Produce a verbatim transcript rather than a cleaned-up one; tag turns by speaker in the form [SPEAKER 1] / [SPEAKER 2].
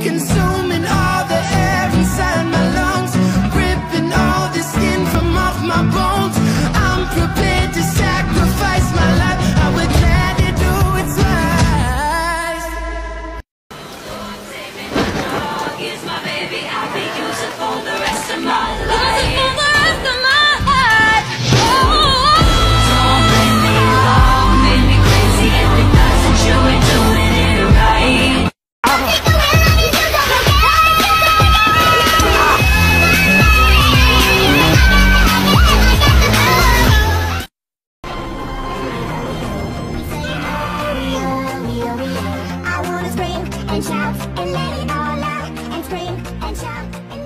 [SPEAKER 1] consuming all the air inside my lungs, ripping all the skin from off my bones. I'm prepared to sacrifice my life. I would gladly do it twice. Here's my baby, I'll be using for the rest of my life. For the rest of my life. Oh. Don't blame me long, made me crazy, and because you ain't doing it right.
[SPEAKER 2] I wanna scream and shout and let it all out, and scream and shout.